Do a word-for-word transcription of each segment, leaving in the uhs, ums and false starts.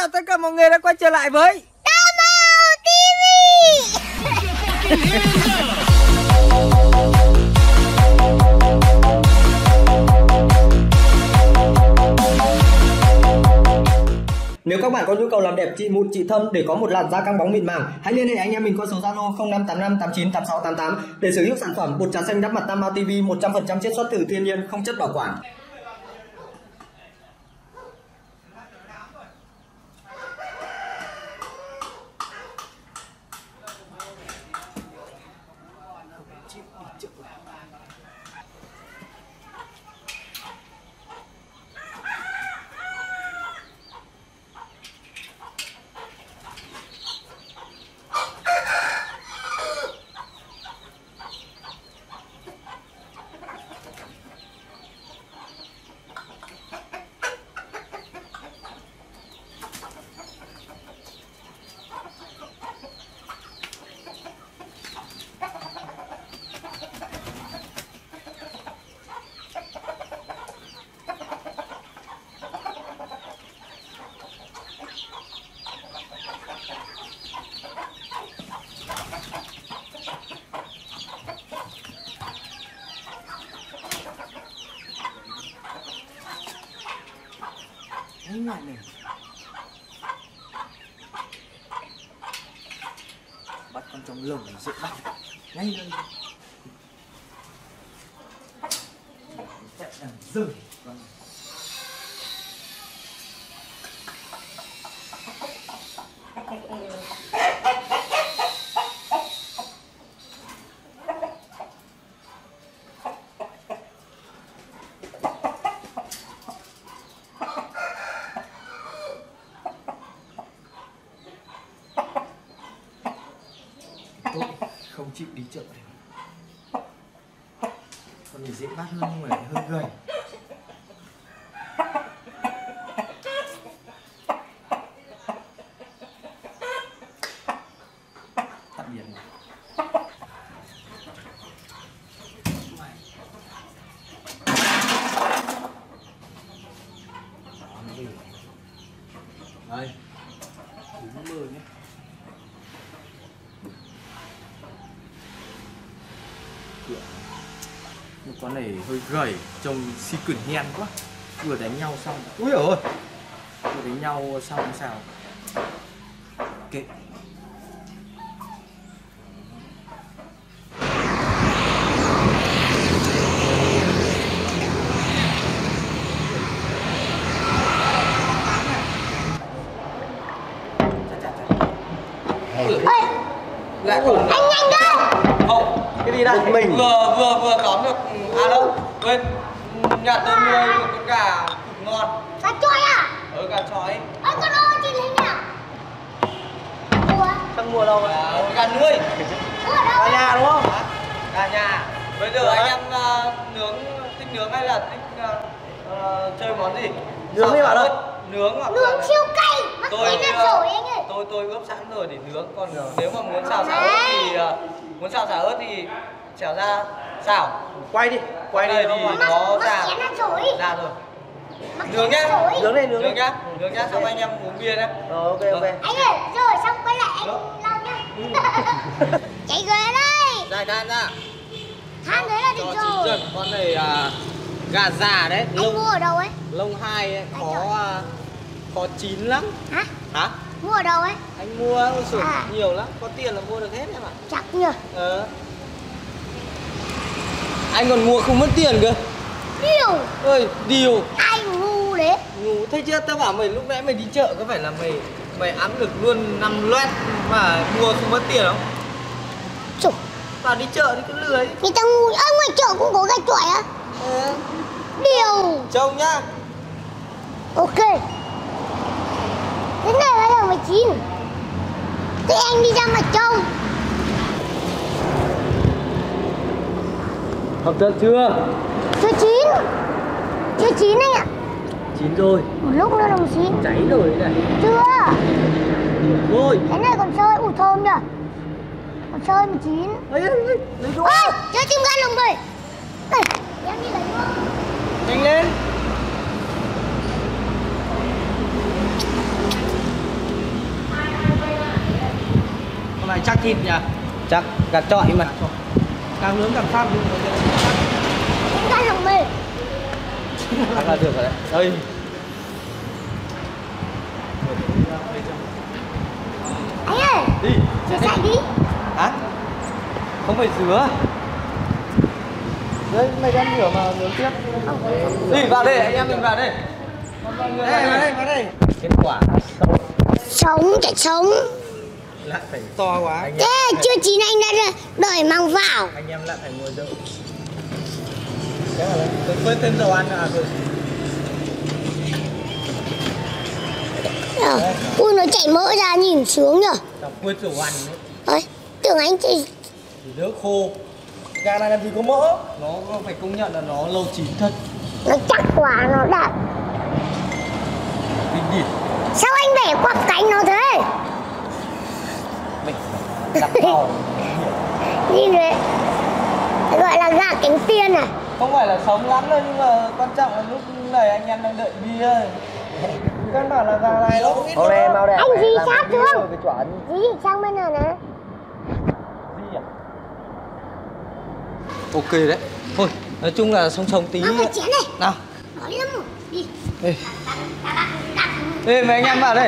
chào tất cả mọi người đã quay trở lại với Tao Mau ti vi. Nếu các bạn có nhu cầu làm đẹp trị mụn trị thâm để có một làn da căng bóng mịn màng, hãy liên hệ anh em mình qua số Zalo không năm tám năm tám chín tám sáu tám tám để sở hữu sản phẩm bột trà xanh đắp mặt Tao Mau ti vi một trăm phần trăm chiết xuất từ thiên nhiên, không chất bảo quản. Anh lại này, bắt con trong lồng dễ bắt ngay lên, chạy đằng rừng. Không chịu đi chợ này. Con này dễ bắt hơn nhưng mà lại hơi gầy. Tạm biệt này. Đây, đúng mười nhé. Một con này hơi gầy, trông xì quyển nhen quá. Vừa đánh nhau xong, úi dồi ôi, vừa đánh nhau xong sao kệ. Lại ổn. Anh nhanh đâu? Không, cái gì đây? Mình vừa vừa vừa tóm được. À đâu, quên. Nhà tôi nuôi một con gà cực ngon. Gà chọi à? Ờ, gà chọi. Ơ, con ơi, chị lấy nào? Mua. Sang mua đâu vậy? À, gà nuôi. Ở đâu? Gà nhà đúng không? À, gà nhà. Bây giờ anh em uh, nướng, thích nướng hay là thích uh, uh, chơi món gì? Nướng đi bạn ơi. Nướng hoặc nướng là... siêu cay. Mắc tôi tí là rồi anh ơi. tôi tôi ướp sẵn rồi để nướng, còn nếu mà muốn xào xào ớt thì uh, muốn xào xào ớt thì xào ra xào. Quay đi, quay đi thì nó ra ra rồi. Nướng nhá, nướng này nướng nướng nhá, nướng nhá, xong anh em uống bia nhá. Ờ, ok ok. Anh ơi, rồi xong quay lại anh lau nhá. Chạy ghế đây. Dài than ra. Than đấy là được rồi. Con này à, gà già đấy. Anh lông, mua ở đâu ấy? Lông hai ấy, khó à, khó chín lắm. Hả? Hả? Mua ở đâu ấy? Anh mua ôi sủi à. nhiều lắm, có tiền là mua được hết em ạ. Chắc nhờ. Ờ. Anh còn mua không mất tiền cơ. Điều. Ơi, điều. Ai ngu đấy. Ngu, thấy chưa, tao bảo mày lúc nãy mày đi chợ có phải là mày mày ăn được luôn năm loét mà mua không mất tiền không? Chủ. Vào đi chợ thì cứ lười. Người ta ngu, ơ ngoài chợ cũng có gà chọi á? Ờ. Điều. Trông nhá. Ok. Thế này là giờ mười chín. Thế anh đi ra mặt trông. Hợp thật chưa? Chưa chín. Chưa chín anh ạ. Chín rồi. Một lúc nữa đồng chín. Cháy rồi đấy này. Chưa. Rồi. Cái này còn sơi, ủ thơm nhỉ. Còn sơi mười chín. Ê, lấy đồ. Ôi, chơi tim gan lồng rồi. Đây, em đi lấy luôn. Nhanh lên. này chắc thịt nhỉ? Chắc gà trọi mà. Càng nướng càng phát. Chúng ta lòng mê. Ăn là được rồi đấy. Đây. Anh ơi. Đi. Rửa sạch đi. Hả? Không phải rửa. Đấy, mày đem rửa mà nướng tiếp. Đi vào đây, anh em mình vào đây. Đây, vào đây, vào đây. Kết quả sống. Sống, chạy sống. Lại phải To quá. Thế chưa chín anh đã đợi mang vào. Anh em lại phải ngồi đợi. Cái là tôi quên thêm dầu ăn à rồi. Ờ, ui nó chảy mỡ ra nhìn sướng nhở. Tao quên dầu ăn đấy. Ơi, tưởng anh chỉ Thì đỡ khô. Gà này làm gì có mỡ. Nó phải công nhận là nó lâu chín thật. nó chắc quá nó đã. Kinh điển. Sao anh bẻ quặp cánh nó thế? Mình đặt vào. Nhìn đấy. Gọi là gà cánh tiên à? Không phải là sống lắm đâu nhưng mà quan trọng là lúc này anh em đang đợi bia. Căn bản là gà này nó Mau đây, mau đây. Anh gì sát thương? cái chuẩn. Gì sang bên này nè. Gì à? Ok đấy. Thôi, nói chung là sống sống tí. Mang cái chén này. Nào. Nói lắm rồi. Đi. Đây. Đây mấy anh em vào đây.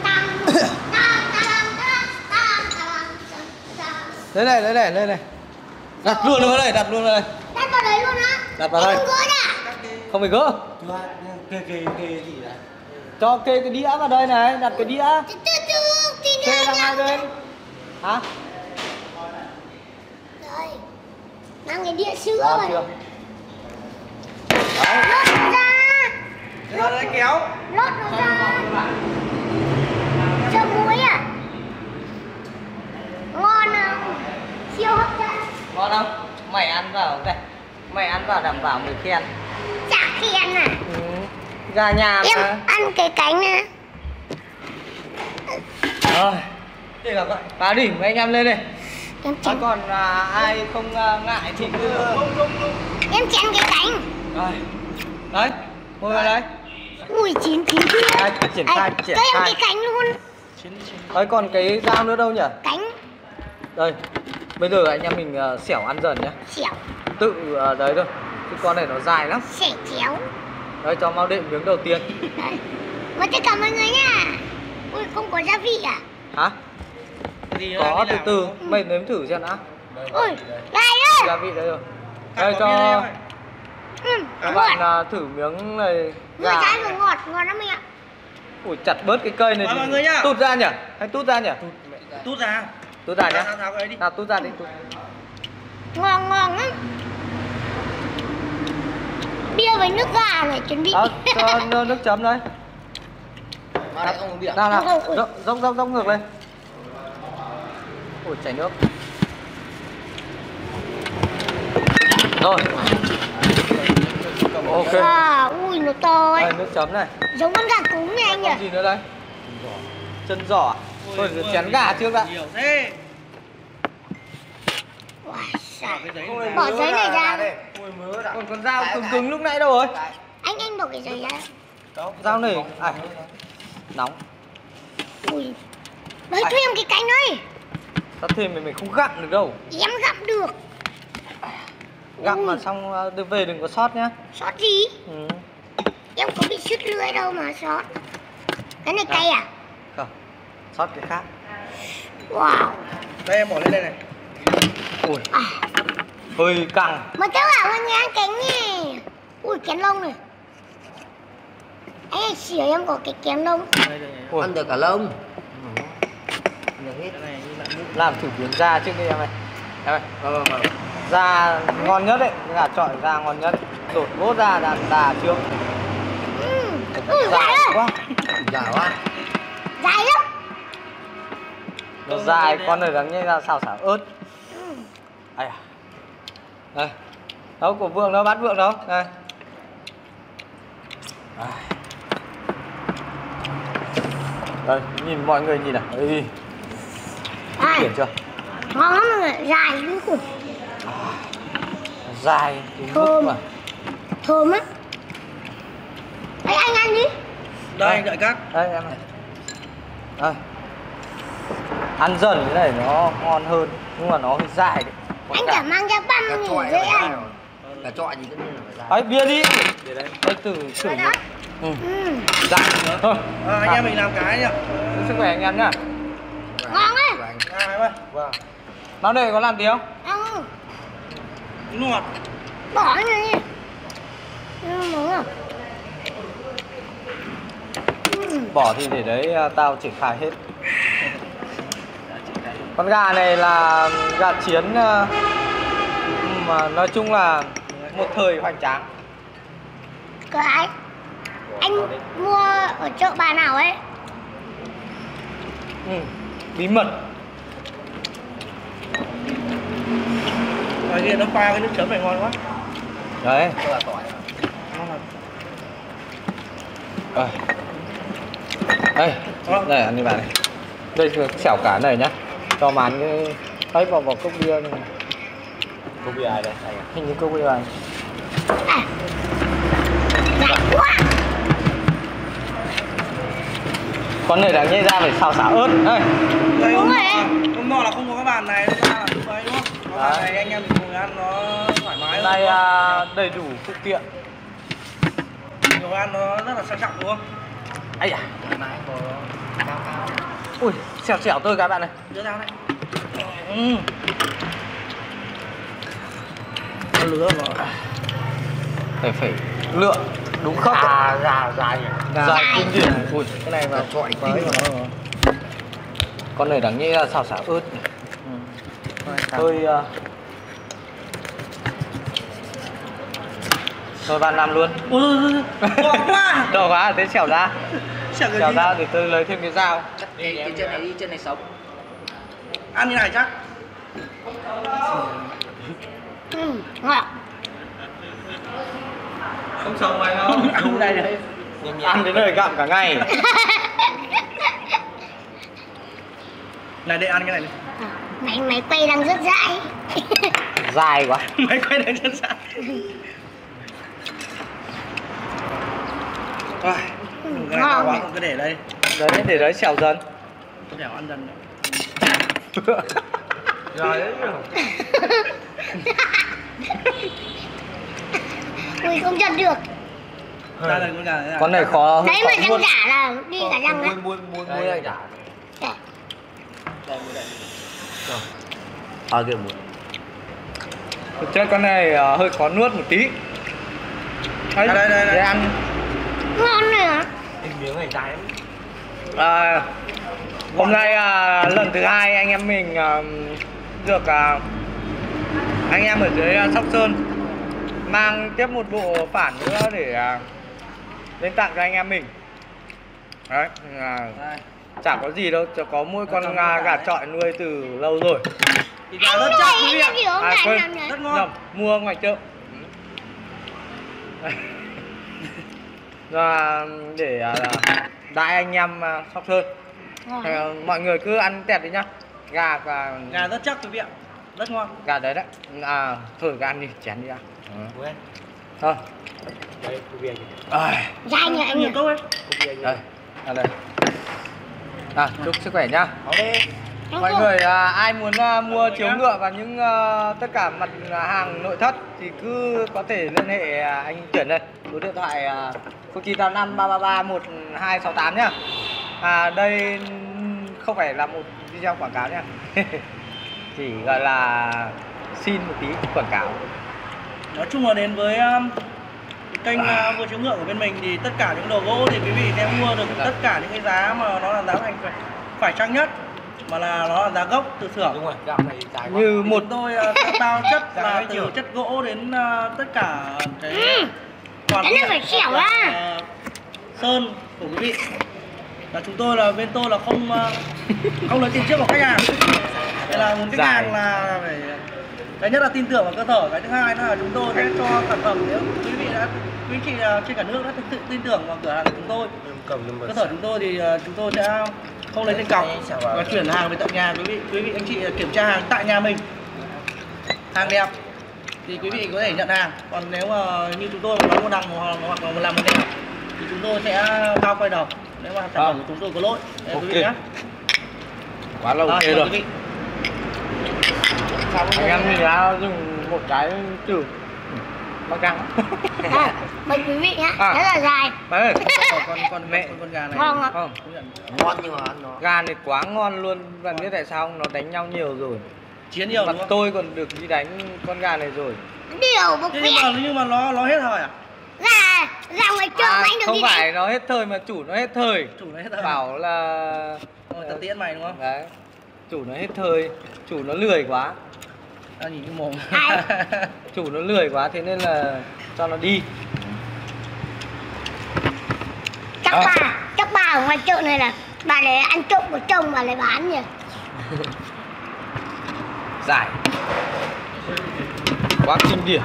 Đây này, đây này, đây này. Đặt luôn vào đây, đặt luôn vào đây. Đặt vào đấy luôn á. Đặt vào đây. Không gỡ đã. Không phải gỡ. Kê kê kê gì đấy? Cho kê cái đĩa vào đây này, đặt cái đĩa. Từ từ từ tí nữa Kê sang hai nha. bên. Hả? Rồi. Mang cái đĩa sữa Làm rồi. chưa? Lót nó ra. Ra đây kéo. Lót nó ra. Cho muối à? Ngon không? Siêu hấp dẫn. Ngon không? Mày ăn vào đây. Mày ăn vào đảm bảo mày khen. Chả khen à? Ừ. Gà nhà Em mà. ăn cái cánh nè. Rồi. Đây là vậy. Vào đi, mấy anh em lên đây. Em À, chén. còn à, ai không à, ngại thì cứ Em chén cái cánh. rồi. Đấy, ngồi vào đây. Ui chín chín kia. Ai, triển khai, Ai, triển cho em khai. cái cánh luôn. Đấy, còn cái dao nữa đâu nhỉ? Cánh Đây. Bây giờ anh em mình à, xẻo ăn dần nhá. xẻo. Tự à, đấy thôi. Cái con này nó dài lắm. Xẻ chéo. Đấy, cho Mao Đệ miếng đầu tiên. Đấy. Mà tất cả mọi người nha. Ui không có gia vị à? Hả? Gì Có từ từ, mày nếm thử xem đã. Ui đây ơi. Gia vị đấy rồi. Đây cho Ừ, các ngọt. bạn à, thử miếng này. Người Gà. trái vừa ngọt, ngọt lắm mẹ. Ui, chặt bớt cái cây này Mời thì mọi người nhá. tút ra nhỉ? Hay tút ra nhỉ? Tút ra. Tút ra nhá. Tháo tháo cái đấy đi. Nào tút ra đi. Tút. Ngon ngon lắm. Bia với nước gà này chuẩn bị. À, cho nước, nước chấm đây. Mà lại không uống bia. Nào nào, Không, không. dốc dốc dốc dốc ngược lên. Ui, chảy nước. Rồi. Ok. À, ui nó to ấy. Đây, nước chấm này. Giống con gà cúng này anh Còn nhỉ? gì nữa đây? Chân giò à? Thôi rửa chén gà trước đã. Nhiều thế. Wow, xài. Cái giấy Bỏ này. Bỏ giấy này ra. Ui mớ đã. Còn con dao cứng cứng lúc nãy đâu rồi? Anh anh bỏ cái giấy ra. Dao này, à, nóng. Ui. Lấy cho em cái cánh đấy. Tao thêm mình mình không gặm được đâu. Em gặm được. Gặm mà Ui. xong à, đưa về đừng có sót nhá. Sót gì? Ừ. Em có bị sứt lưỡi đâu mà sót. Cái này cay à? Không. Sót cái khác. Wow. Đây em bỏ lên đây này. Ui, À. hơi căng. Mà cháu bảo anh ăn cánh nè. Ui kén lông này. Anh ơi xỉa em có cái kén lông. Đây đây. Ui. Ăn được cả lông. Được hết. Cái này như là nước. Làm thử miếng da trước đi em ơi. Em ơi. Vâng vâng vâng. Da ngon nhất đấy, gà chọi da ngon nhất. Đột vốt ra đàn đà trước. Ừ. Ui dài ơi. quá. Giả quá. Dài lắm. Nó dài, con này đáng nhẽ ra xào xào ớt. Ừ. Ai à. Đây. Đâu của Vượng đâu, bắt Vượng đâu. Đây. Đây, nhìn mọi người nhìn nào. Ê. À, Chuyển chưa? ngon lắm rồi, dài lắm cùng. Dài đến mức Thơm. mà. Thơm á. Đấy anh ăn đi. Đây anh đợi cắt. Đây em này. Đây. Ăn dần cái này nó ngon hơn, nhưng mà nó hơi dai đấy. Anh chả mang ra băm Gà thì chọi dễ là ăn. gà chọi gì tất nhiên là phải dai. Ấy bia đi. Để đây. Đây từ thử. Ừ. Ừ. Dai thôi. À, anh em mình làm cái nhá. Sức khỏe anh em nhá. Ngon ấy. À, em ơi. Vâng. Bác đây có làm gì không? Ăn. Ngọt. Bỏ này đi. Ừ, đúng không? Ừ. Bỏ thì để đấy tao triển khai hết. Con gà này là gà chiến mà nói chung là một thời hoành tráng. Cái anh mua ở chợ bà nào ấy? Ừ, bí mật. Ngoài kia nó pha cái nước chấm này ngon quá. Đấy. Cho là tỏi. Ngon lắm. Đây. Đây, đây ăn đi bạn này. Đây xẻo cả này nhá. Cho mán cái ấy vào vào cốc bia này. Cốc bia ai đây? Hình như cốc bia này. À. Lạnh quá. Con này đáng nhẽ ra phải xào xả ớt. Đây. Đây Đúng hôm rồi. hôm nọ là không có cái bàn này, nó ra là như vậy đúng không? Có bàn này anh em mình ngồi ăn nó thoải mái hơn. Đây à, đầy đủ phụ kiện. Ngồi ăn nó rất là sang trọng đúng không? Ây da. Thoải mái có cao cao. Ui, xẻo xẻo tôi các bạn này. Đưa ra này. Ừ. Nó lứa mà. Phải phải lựa đúng khớp. À, già dài nhỉ? Dài kinh điển. Ui, Cái này vào chọi với kinh của nó rồi. Con này đáng nhẽ là xào xả ớt. Ừ. Tôi uh... tôi van làm luôn. Ôi ôi ôi, quá. Đỏ quá, thế xẻo ra. Xẻo cái Xẻo gì? ra để tôi lấy thêm cái dao. Đi, cái chân này đi, chân này sống. Ăn như này chắc. Ừ, ngọt. Không sống mày không? Ăn đây này. Ăn đến nơi gặm cả ngày. Này để ăn cái này. À, mày mày quay đang rất dãi. Dài quá. Mày quay đánh chân sao? Rồi, cái này to quá không cứ để đây. Đấy, để đấy xẻo dần. Tôi đẻo ăn dần nữa. Rồi đấy. Ui không chặt được. Ra đây con gà. Con này khó. Đấy mà răng giả là đi cả răng đấy. Muôn muôn muôn đây giả. Đây. Đây mua đây. À kìa muôn. Thực chất con này uh, hơi khó nuốt một tí. Đấy, À, đây, đây, đây. để ăn. Ngon này hả? Miếng này dài lắm. À, hôm nay à, lần thứ hai anh em mình à, được à, anh em ở dưới à, Sóc Sơn mang tiếp một bộ phản nữa để à, lên tặng cho anh em mình. Đấy, à, chả có gì đâu, chỉ có mỗi con à, gà chọi nuôi từ lâu rồi. Thì gà rất chắc quý vị ạ. À, quên, Rất ngon. nhầm, mua ngoài chợ. Và để à, đãi anh em à, Sóc Sơn. À, mọi người cứ ăn tẹt đi nhá. Gà và Gà rất chắc quý vị ạ. Rất ngon. gà đấy đấy. À thôi gà ăn đi, chén đi ăn. Ừ. Thôi. Đây, cô bia kìa. À, Dai nhỉ anh nhỉ? Nhiều câu ấy. Cô bia kìa. đây. À đây. À, chúc sức khỏe nhá. Có đi. Mọi người à, ai muốn à, mua chiếu ngựa và những à, tất cả mặt hàng nội thất thì cứ có thể liên hệ à, anh Tuyển đây. Số điện thoại à, không chín tám năm ba ba ba một hai sáu tám nhá. À đây không phải là một video quảng cáo nhá. Chỉ gọi là xin một tí quảng cáo. Nói chung là đến với um, kênh uh, mua chiếu ngựa của bên mình thì tất cả những đồ gỗ thì quý vị sẽ mua được tất cả những cái giá mà nó là giá thành phải, phải chăng nhất, mà là nó là giá gốc từ xưởng. Đúng rồi, này dài như một Chúng tôi uh, sẽ bao chất là từ chất gỗ đến uh, tất cả cái toàn Cái này phải xẻo ra. uh, sơn của quý vị. Là chúng tôi là bên tôi là không uh, không lấy tiền trước của khách hàng. Đây là một khách hàng là phải cái nhất là tin tưởng vào cơ sở, cái thứ hai là chúng tôi sẽ cho sản phẩm, nếu quý vị đã quý chị trên cả nước đã thực sự tin tưởng vào cửa hàng của chúng tôi, cơ sở chúng tôi thì chúng tôi sẽ không lấy tiền cọc và chuyển hàng về tận nhà quý vị. Quý vị anh chị kiểm tra hàng tại nhà mình, hàng đẹp thì quý vị có thể nhận hàng. Còn nếu mà như chúng tôi nói một đằng hoặc là làm một đẹp thì chúng tôi sẽ bao quay đầu nếu mà sản phẩm của chúng tôi có lỗi. Để quý vị nhé. Quá là ok rồi. Anh em mình đã dùng một cái trừ băng căng. À, mời quý vị nhá, À. rất là dài. Đấy, con con con mẹ con, con gà này Ngon ạ. không ngon nhưng mà nó gà này quá ngon luôn. Bạn biết tại sao không? Nó đánh nhau nhiều rồi. chiến nhiều Mặt đúng không? tôi còn được đi đánh con gà này rồi. Điều một nhưng việc mà nhưng mà nó nó hết thời à? ra ra ngoài chợ À, anh được không đi phải nó hết thời mà chủ nó hết thời. Chủ nó hết thời. Bảo là Ờ, tao tiễn mày đúng không? đấy, chủ nó hết thời, chủ nó lười quá. Tao nhìn cái mồm. Ai? Chủ nó lười quá thế nên là cho nó đi. chắc À. bà chắc bà ở ngoài chợ này là bà để ăn trộm của chồng bà lại bán nhỉ. Giải quá kinh điển.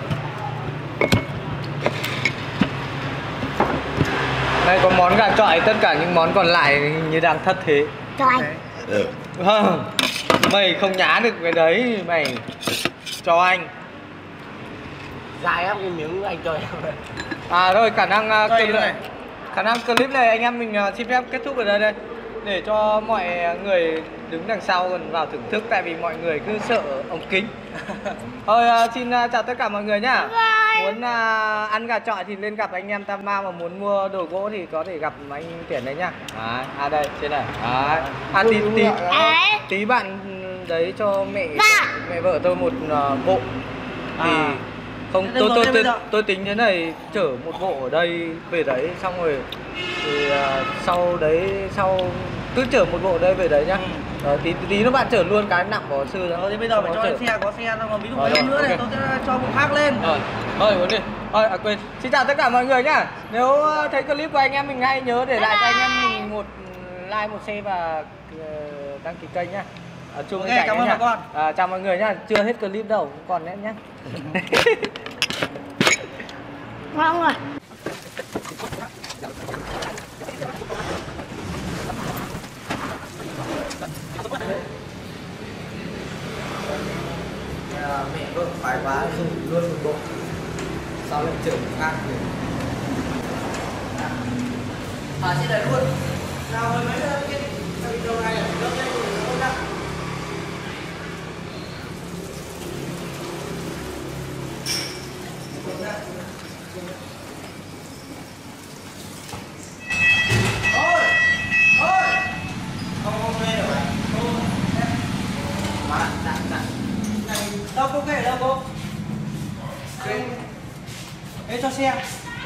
Đây có món gà chọi, tất cả những món còn lại hình như đang thất thế. Cho anh. Không, mày không nhá được cái đấy mày. Cho anh. Dài lắm cái miếng anh cho em. À rồi, khả năng uh, Cho clip anh này, khả năng clip này anh em mình uh, xin phép kết thúc ở đây đây, để cho mọi người đứng đằng sau còn vào thưởng thức, tại vì mọi người cứ sợ ống kính. Thôi uh, xin uh, chào tất cả mọi người nhá. Bye. Muốn uh, ăn gà chọi thì lên gặp anh em Tam Ma, mà muốn mua đồ gỗ thì có thể gặp anh Tiển đấy nhá. Đấy, à đây trên này. Đấy. À tí tí Đấy. tí bạn đấy cho mẹ Dạ. mẹ vợ tôi một uh, bộ thì À. không, Thế tôi rồi, tôi thế tôi, bây giờ- tôi tính thế này, chở một bộ ở đây về đấy xong rồi thì uh, sau đấy sau cứ chở một bộ ở đây về đấy nhá. Ừ. Ờ, tí tí nó bạn chở luôn cái nặng của sư ra. Rồi thì bây giờ phải Xong cho nó lên xe, có xe xong rồi ví dụ Rồi, mấy rồi, nữa này ok. tôi sẽ cho bộ khác lên. Rồi, thôi muốn đi. Thôi à, quên. Xin chào tất cả mọi người nhá. Nếu uh, thấy clip của anh em mình hay nhớ để lại cho anh em mình một like, một share và uh, đăng ký kênh nhá. Ở chung Ok, bên cạnh cảm đấy ơn nhá. bà con. À, chào mọi người nhá. Chưa hết clip đâu, còn nữa nhá. Ngon rồi. À, mẹ vợ phải quá dùng luôn một bộ, sau lại chở một khác thì à trên này luôn. Nào mời mấy cái cái video này là đâu đây không nhá. Ôi ôi không không lên được à? Không quá nặng nặng. Đâu cô kệ đâu cô. Kệ. Ê cho xe.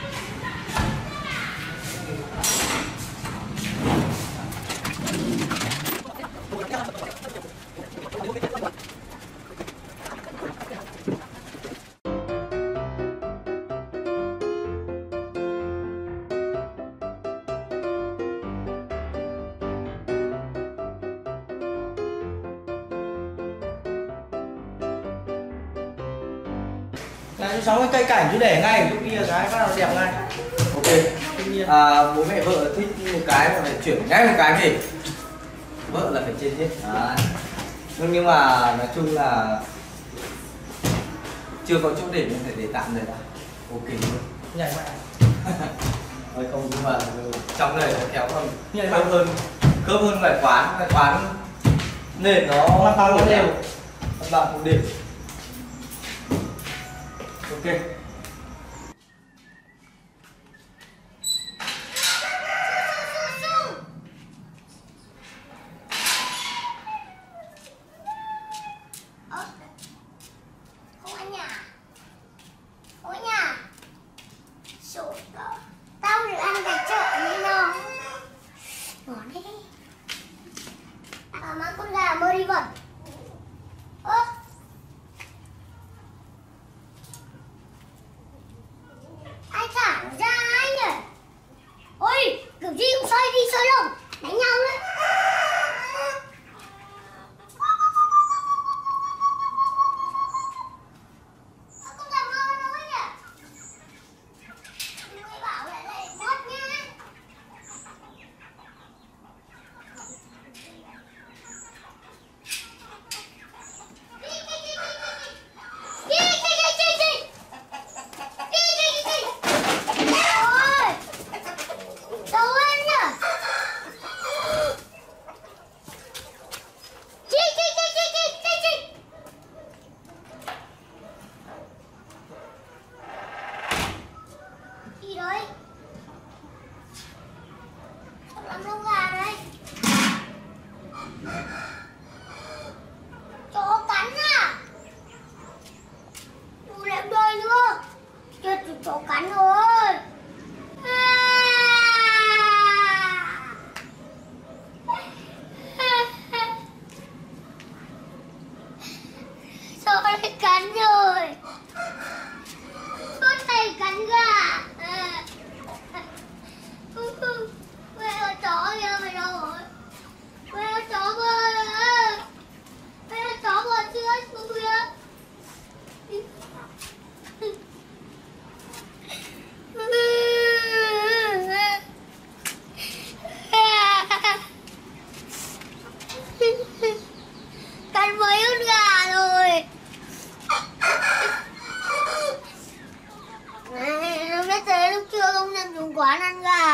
Này chú sáu cái cây cảnh chứ để ngay ở chỗ kia cái bắt đầu đẹp ngay. Ok. À, bố mẹ vợ thích một cái mà phải chuyển ngay một cái về. Vợ là phải trên hết. Đấy. Nhưng nhưng mà nói chung là chưa có chỗ để nên phải để tạm rồi đã. Ok luôn. Nhảy mẹ. Thôi không, nhưng mà trong này nó kéo còn Nhảy khớp mạnh. hơn, khớp hơn ngoài quán, ngoài quán nền nó Mặt bằng nó đều. mặt bằng cũng đều. Ok. Ơ, không anh nhà. Ôi nhà. Sổ đó. Tao được ăn gà chợ như nào. Ngon đấy. À mà con gà mơ đi vật. Ơ. Ai thả nó ra anh nhỉ? Ôi, kiểu gì cũng soi đi soi lồng. Đánh nhau đấy. À, con gà mơ đâu ấy nhỉ? Người bảo lại lại mất nhá. Ôi, đâu anh nhỉ?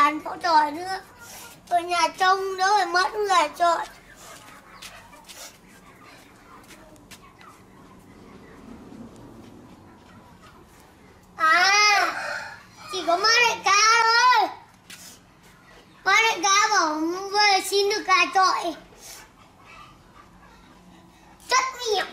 bàn phẫu thuật nữa. Ở nhà trông đỡ phải mất người trời. À, chỉ có má đại ca thôi. Má đại ca bảo về xin được gà trọi. Rất miệng.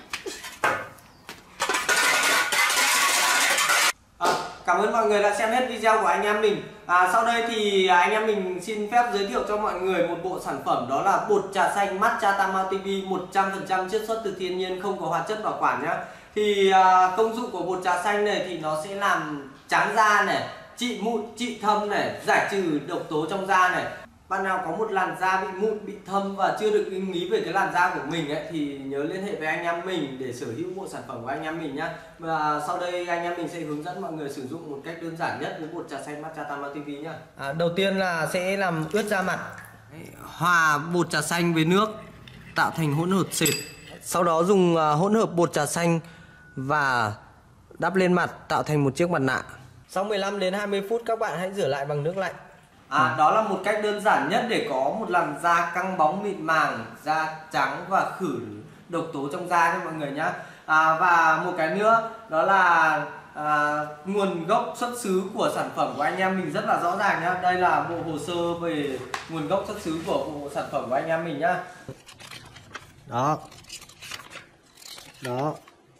À, cảm ơn mọi người đã xem hết video của anh em mình. À, sau đây thì anh em mình xin phép giới thiệu cho mọi người một bộ sản phẩm, đó là bột trà xanh Matcha Tama ti vi một trăm phần trăm chiết xuất từ thiên nhiên, không có hóa chất bảo quản nhá. Thì à, công dụng của bột trà xanh này thì nó sẽ làm trắng da này, trị mụn, trị thâm này, giải trừ độc tố trong da này. Bạn nào có một làn da bị mụn, bị thâm và chưa được ưng ý về cái làn da của mình ấy, thì nhớ liên hệ với anh em mình để sở hữu bộ sản phẩm của anh em mình nhá. Và sau đây anh em mình sẽ hướng dẫn mọi người sử dụng một cách đơn giản nhất với bột trà xanh Matcha Tama ti vi nhá. À, đầu tiên là sẽ làm ướt da mặt, hòa bột trà xanh với nước tạo thành hỗn hợp sệt. Sau đó dùng hỗn hợp bột trà xanh và đắp lên mặt tạo thành một chiếc mặt nạ. Sau mười lăm đến hai mươi phút các bạn hãy rửa lại bằng nước lạnh. À, đó là một cách đơn giản nhất để có một làn da căng bóng mịn màng, da trắng và khử độc tố trong da cho mọi người nhé. À, và một cái nữa đó là à, nguồn gốc xuất xứ của sản phẩm của anh em mình rất là rõ ràng nhá. Đây là bộ hồ sơ về nguồn gốc xuất xứ của bộ sản phẩm của anh em mình nhá. Đó. Đó.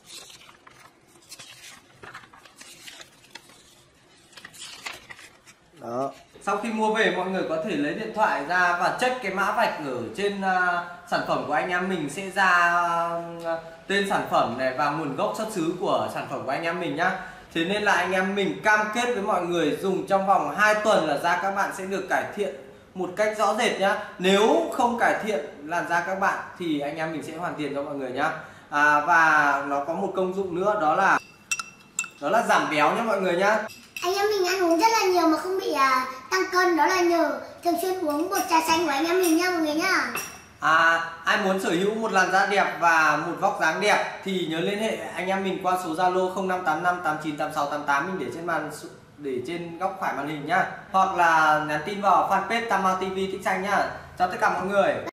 Đó. Sau khi mua về mọi người có thể lấy điện thoại ra và check cái mã vạch ở trên uh, sản phẩm của anh em mình, sẽ ra uh, tên sản phẩm này và nguồn gốc xuất xứ của sản phẩm của anh em mình nhá. Thế nên là anh em mình cam kết với mọi người dùng trong vòng hai tuần là da các bạn sẽ được cải thiện một cách rõ rệt nhá. Nếu không cải thiện làn da các bạn thì anh em mình sẽ hoàn tiền cho mọi người nhá. À, và nó có một công dụng nữa, đó là đó là giảm béo nhá mọi người nhá. Anh em mình ăn uống rất là nhiều mà không bị à, tăng cân, đó là nhờ thường xuyên uống bột trà xanh của anh em mình nha mọi người nhá. À, ai muốn sở hữu một làn da đẹp và một vóc dáng đẹp thì nhớ liên hệ anh em mình qua số Zalo không năm tám năm tám chín tám sáu tám tám mình để trên màn để trên góc phải màn hình nhá, hoặc là nhắn tin vào fanpage Tama ti vi Tích Xanh nhá. Chào tất cả mọi người.